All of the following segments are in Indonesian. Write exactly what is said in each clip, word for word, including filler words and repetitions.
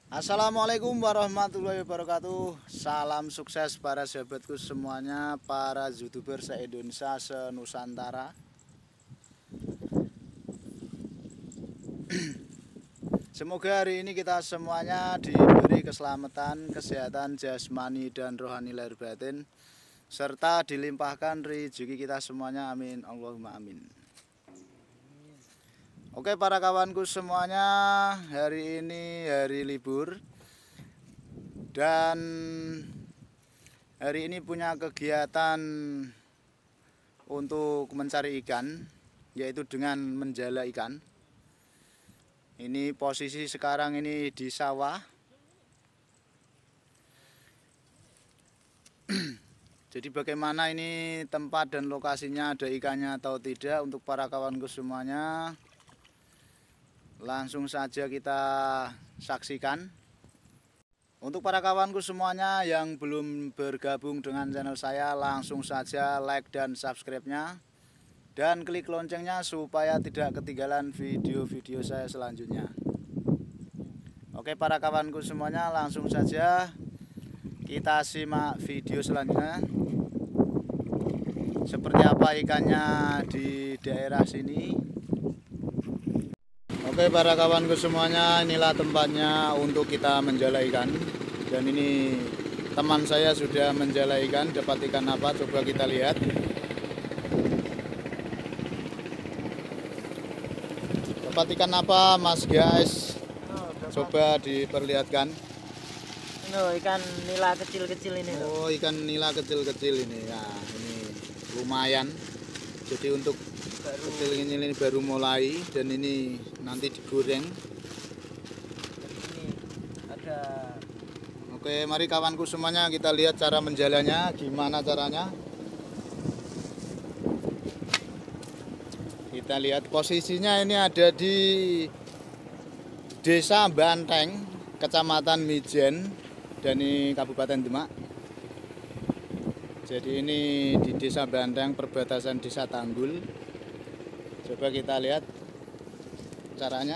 Assalamualaikum warahmatullahi wabarakatuh. Salam sukses para sahabatku semuanya, para youtuber se-Indonesia, se-Nusantara. Semoga hari ini kita semuanya diberi keselamatan, kesehatan jasmani dan rohani lahir batin, serta dilimpahkan rezeki kita semuanya, amin Allahumma amin. Oke para kawanku semuanya, hari ini hari libur dan hari ini punya kegiatan untuk mencari ikan, yaitu dengan menjala ikan. Ini posisi sekarang ini di sawah. Jadi bagaimana ini tempat dan lokasinya, ada ikannya atau tidak, untuk para kawanku semuanya, langsung saja kita saksikan. Untuk para kawanku semuanya yang belum bergabung dengan channel saya, langsung saja like dan subscribe-nya dan klik loncengnya supaya tidak ketinggalan video-video saya selanjutnya. Oke para kawanku semuanya, langsung saja kita simak video selanjutnya. Seperti apa ikannya di daerah sini. Oke para kawanku semuanya, inilah tempatnya untuk kita menjala ikan. Dan ini teman saya sudah menjala ikan. Dapat ikan apa? Coba kita lihat. Dapat ikan apa mas guys? Coba diperlihatkan. Ini ikan nila kecil-kecil ini. Oh, ikan nila kecil-kecil ini. Nah, ini lumayan. Jadi untuk baru, kecil ini, ini baru mulai, dan ini nanti digoreng. Ini ada. Oke, mari kawanku semuanya kita lihat cara menjalanya, gimana caranya. Kita lihat posisinya ini ada di Desa Banteng, Kecamatan Mijen, dan ini Kabupaten Demak. Jadi ini di Desa Banteng, perbatasan Desa Tanggul. Coba kita lihat caranya.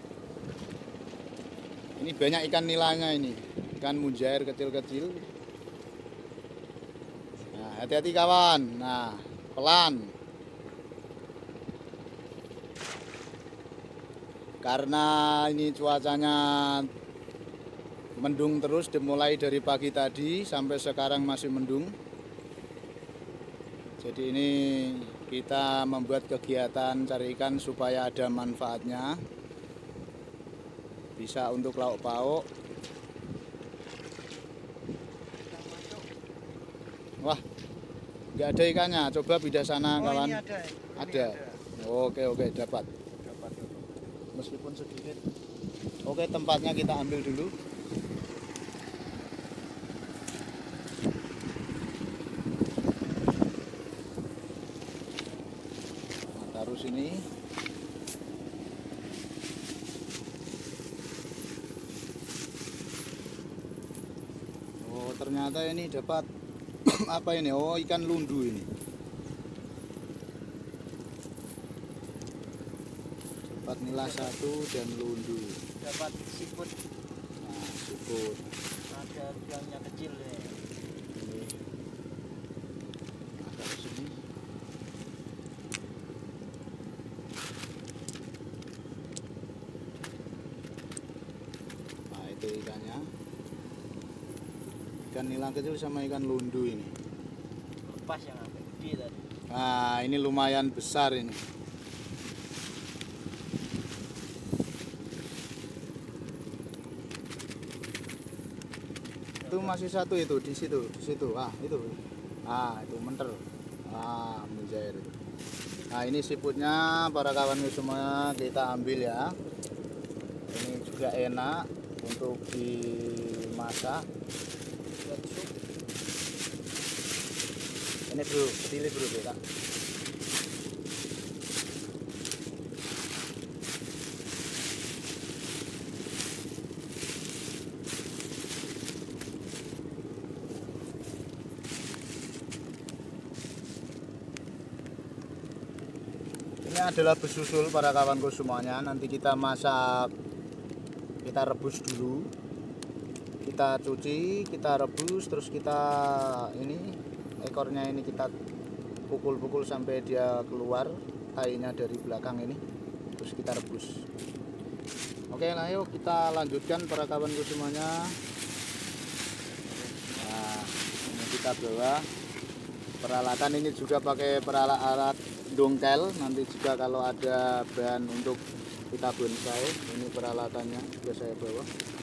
Ini banyak ikan nilanya ini, ikan mujair kecil-kecil. Nah, hati-hati kawan. Nah, pelan. Karena ini cuacanya mendung terus, dimulai dari pagi tadi sampai sekarang masih mendung. Jadi ini kita membuat kegiatan cari ikan supaya ada manfaatnya, bisa untuk lauk pauk. Wah, nggak ada ikannya. Coba pindah sana Oh, kawan. ini ada. Ini Ada. ada. Oke oke dapat. Dapat. Meskipun sedikit. Oke, tempatnya kita ambil dulu. Taruh sini. Oh, ternyata ini dapat apa ini? Oh, ikan lundu ini. Dapat nila satu dan lundu. Dapat siput. Nah, siput. Ada biangnya kecil ya. Ini. Nah, taruh sini. Nah, itu ikannya. Ikan nila kecil sama ikan lundu ini. Lepas yang agak gede tadi. Nah, ini lumayan besar ini. Itu masih satu itu di situ, di situ. Ah, itu. Ah, itu menter. Ah, mujair itu. Nah, ini siputnya para kawanku semua kita ambil ya. Ini juga enak untuk dimasak. Buat sup. Ini bro, pilih bro kita. Ini adalah besusul para kawanku semuanya. Nanti kita masak, kita rebus dulu kita cuci, kita rebus, terus kita ini ekornya ini kita pukul-pukul sampai dia keluar tainya dari belakang ini, terus kita rebus. Oke, nah yuk kita lanjutkan para kawanku semuanya. Nah, ini kita bawa peralatan, ini juga pakai peralatan dongkel. Nanti juga kalau ada bahan untuk kita bonsai, ini peralatannya juga saya bawa.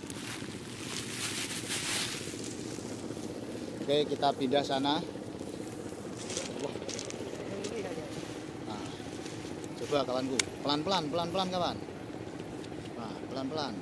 Oke, kita pindah sana. Wah. Nah, coba kawanku, pelan-pelan, pelan-pelan kawan. Nah, pelan-pelan.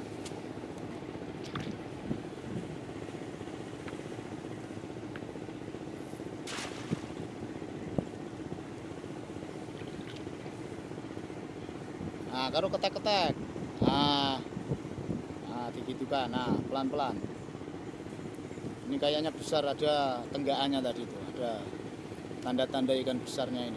Nah, karo ketek-ketek. Nah, nah gitu kan. Nah, pelan-pelan. Ini kayaknya besar, ada tenggaannya tadi itu, ada tanda-tanda ikan besarnya ini.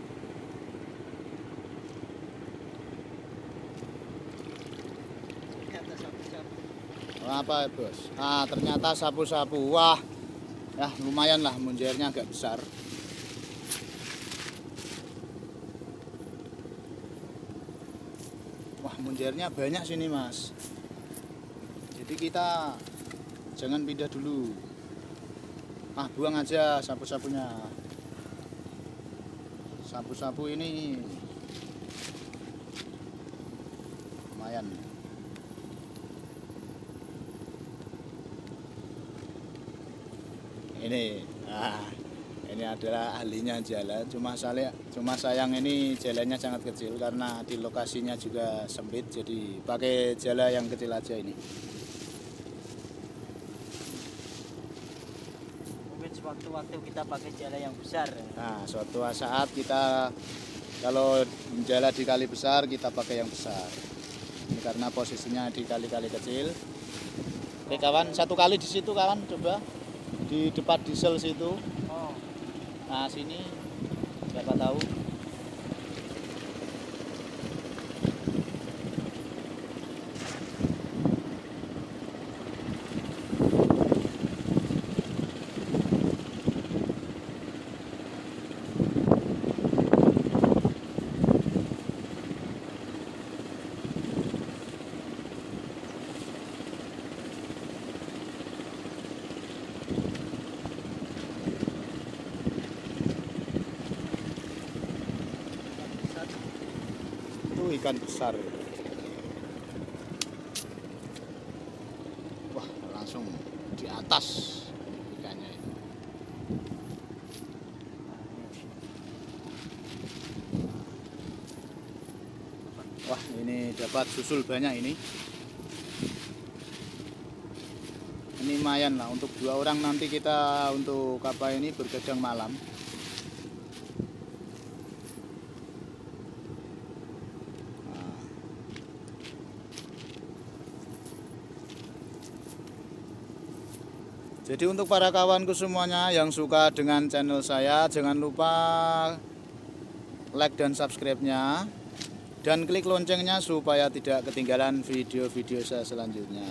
Apa bos? Ah, ternyata sapu-sapu. Wah, ya lumayan lah, munjernya agak besar. Wah, munjernya banyak sini mas. Jadi kita jangan pindah dulu. Ah, buang aja sapu-sapunya. Sapu-sapu ini lumayan. Ini, ah, ini adalah ahlinya jala. Cuma saya, cuma sayang ini jalannya sangat kecil karena di lokasinya juga sempit. Jadi pakai jala yang kecil aja ini. Waktu-waktu kita pakai jala yang besar. Nah, suatu saat kita kalau jala di kali besar kita pakai yang besar. Ini karena posisinya di kali-kali kecil. Oke kawan, satu kali di situ kawan, coba di depan diesel situ. Oh. Nah sini, siapa tahu. Ikan besar. Wah, langsung di atas ikannya itu. Wah, ini dapat susul banyak ini. Ini lumayan lah untuk dua orang nanti kita untuk apa ini bergadang malam. Jadi untuk para kawanku semuanya yang suka dengan channel saya, jangan lupa like dan subscribe-nya dan klik loncengnya supaya tidak ketinggalan video-video saya selanjutnya.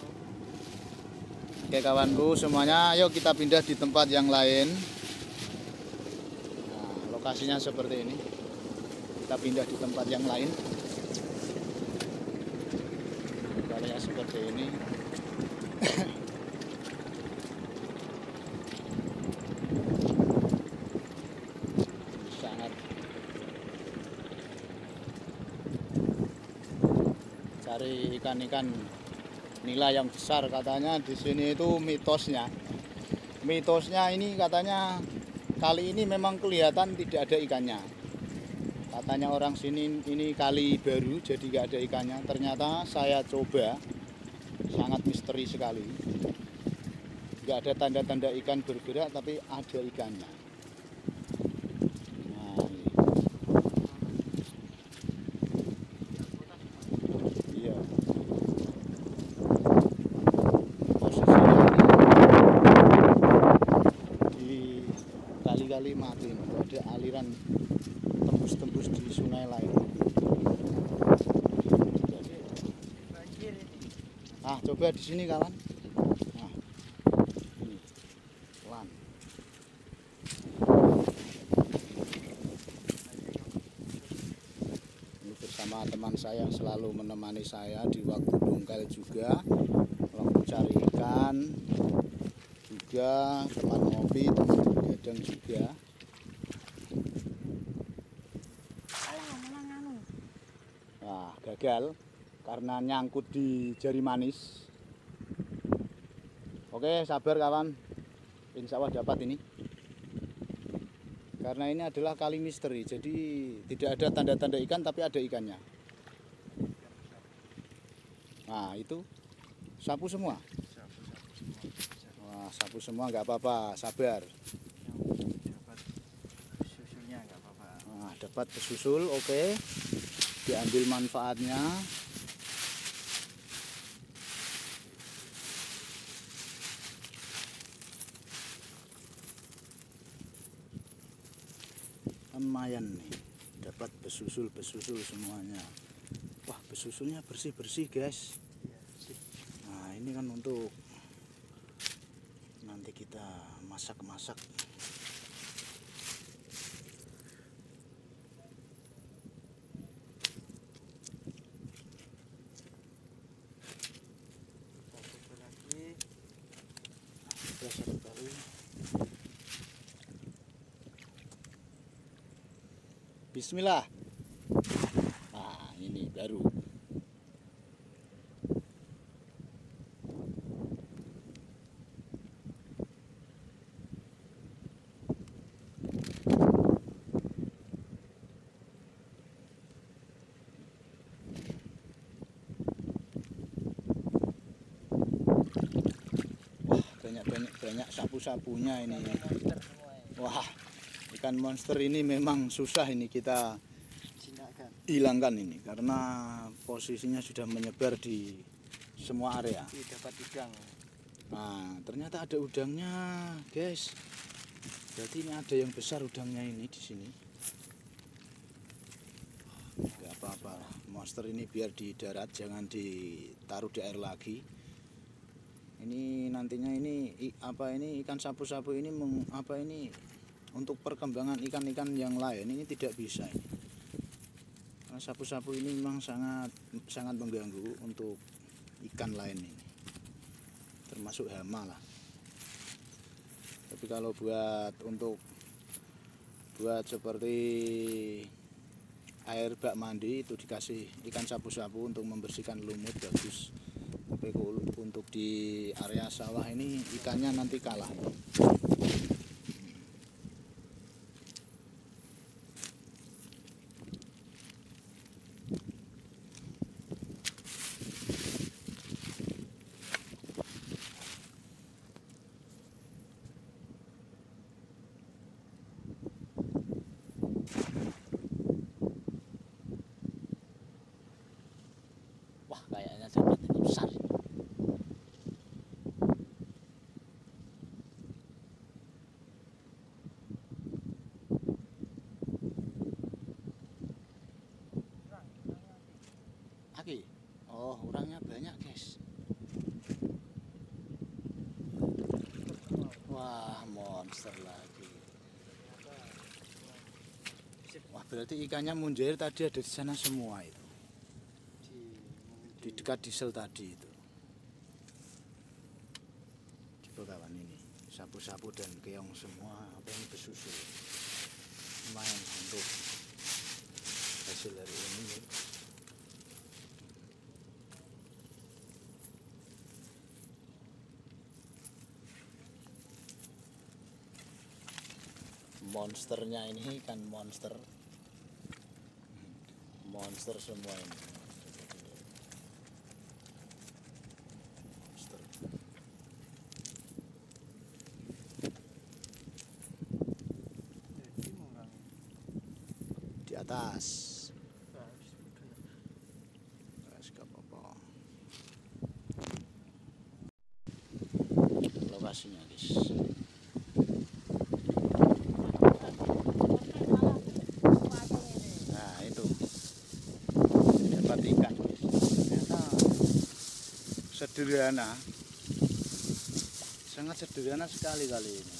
Oke kawanku semuanya, yuk kita pindah di tempat yang lain. Nah, lokasinya seperti ini. Kita pindah di tempat yang lain. Kalian seperti ini. Cari ikan-ikan nila yang besar, katanya di sini itu mitosnya. Mitosnya ini katanya kali ini memang kelihatan tidak ada ikannya. Katanya orang sini ini kali baru jadi nggak ada ikannya. Ternyata saya coba sangat misteri sekali. Nggak ada tanda-tanda ikan bergerak tapi ada ikannya. Kali mati, ada aliran tembus-tembus di sungai lain. Ah, coba di sini kawan. Nah. teman saya yang selalu menemani saya di waktu dongkel juga, waktu cari ikan juga, teman ngopi, teman begadang juga. Wah, gagal karena nyangkut di jari manis. Oke, sabar kawan, insya Allah dapat ini. Karena ini adalah kali misteri, jadi tidak ada tanda-tanda ikan tapi ada ikannya. Nah itu sapu semua. Wah, sapu semua nggak apa-apa, sabar. Dapat susulnya nggak apa-apa. Nah, dapat besusul, oke. Diambil manfaatnya. Lumayan nih, dapat besusul-besusul semuanya. Wah, besusulnya bersih-bersih guys. Nah ini kan untuk nanti kita masak-masak. Satu kali. Bismillah. Nah ini baru. Banyak sapu-sapunya ini. Wah, ikan monster ini memang susah ini kita hilangkan ini karena posisinya sudah menyebar di semua area. Dapat udang. Nah, ternyata ada udangnya, guys. Berarti ini ada yang besar udangnya ini di sini. Enggak apa-apa, monster ini biar di darat, jangan ditaruh di air lagi. Ini nantinya ini apa ini ikan sapu-sapu ini meng, apa ini untuk perkembangan ikan-ikan yang lain ini tidak bisa ini. Karena sapu-sapu ini memang sangat sangat mengganggu untuk ikan lain ini. Termasuk hama lah. Tapi kalau buat untuk buat seperti air bak mandi itu dikasih ikan sapu-sapu untuk membersihkan lumut bagus. Tapi untuk di area sawah ini ikannya nanti kalah. Wah, kayaknya dapat ini besar. Aki, oh orangnya banyak guys. Wah, monster lagi. Wah, berarti ikannya munjir tadi ada di sana semua itu. Di dekat diesel tadi itu. Coba kawan ini, sapu-sapu dan keong semua apa ini besusul. Lumayan untuk hasil dari ini. Ya. Monsternya ini kan monster monster semua ini monster. Di atas gak apa-apa lokasinya guys. Sederhana, sangat sederhana sekali kali ini.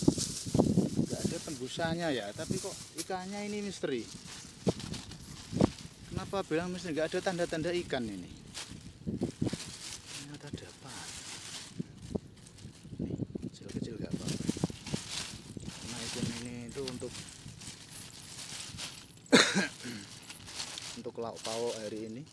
Nggak ada tembusannya ya, tapi kok ikannya ini misteri. Kenapa bilang mesti nggak ada tanda-tanda ikan ini? Ternyata dapat. Nih, kecil-kecil nggak apa-apa. Karena ikan ini itu untuk untuk lauk pauk hari ini.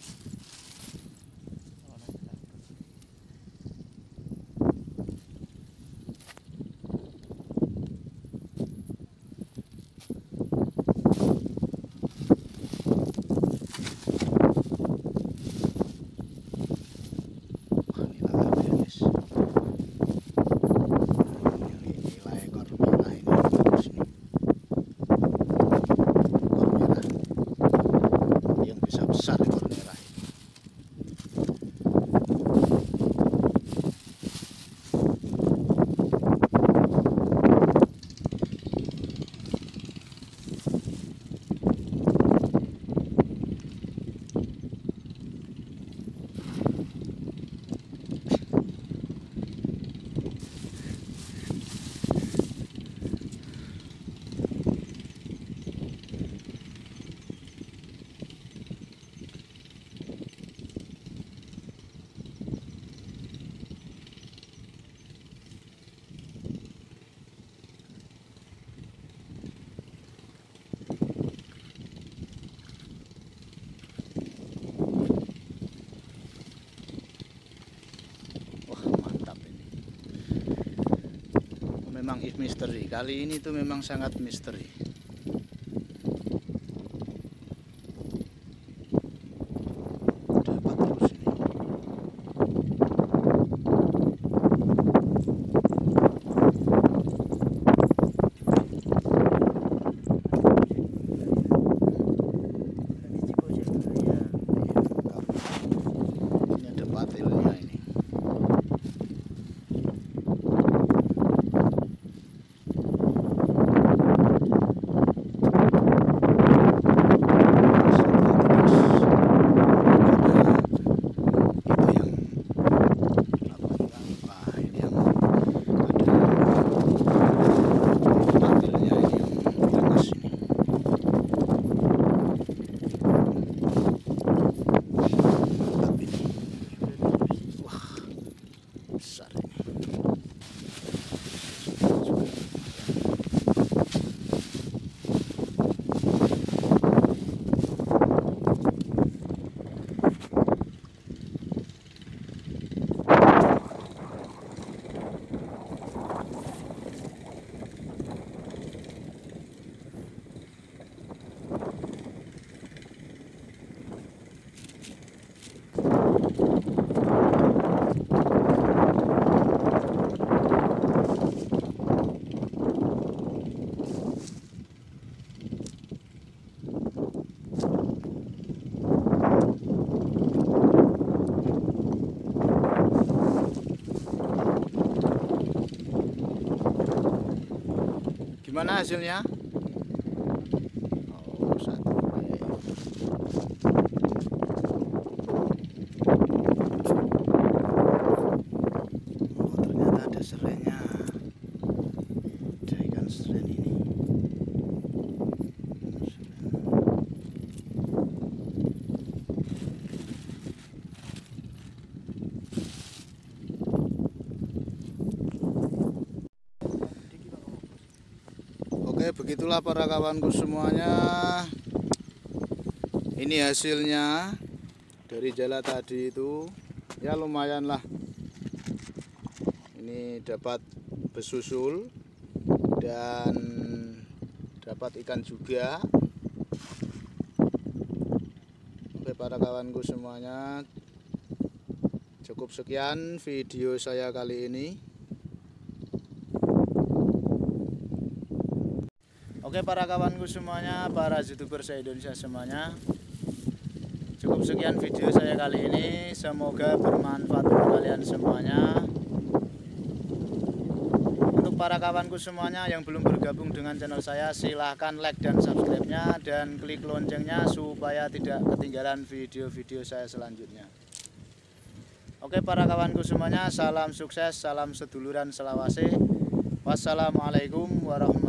Memang misteri, kali ini tuh memang sangat misteri. Dapat terus ini. Ini ada patilnya ini. Gimana hasilnya? Oh, satu. Oh, ternyata ada serenya. Ada ikan seren ini. Oke, begitulah para kawanku semuanya. Ini hasilnya dari jala tadi itu. Ya lumayan lah. Ini dapat besusul dan dapat ikan juga. Oke para kawanku semuanya, cukup sekian video saya kali ini. Oke para kawanku semuanya, para youtuber se-Indonesia semuanya, cukup sekian video saya kali ini. Semoga bermanfaat untuk kalian semuanya. Untuk para kawanku semuanya yang belum bergabung dengan channel saya, silahkan like dan subscribe-nya dan klik loncengnya supaya tidak ketinggalan video-video saya selanjutnya. Oke para kawanku semuanya, salam sukses, salam seduluran selawase. Wassalamualaikum warahmatullahi wabarakatuh.